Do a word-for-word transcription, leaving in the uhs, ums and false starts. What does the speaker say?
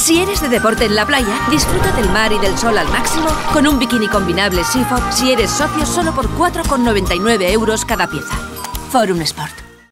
Si eres de deporte en la playa, disfruta del mar y del sol al máximo con un bikini combinable Seafoam si eres socio solo por cuatro con noventa y nueve euros cada pieza. Forum Sport.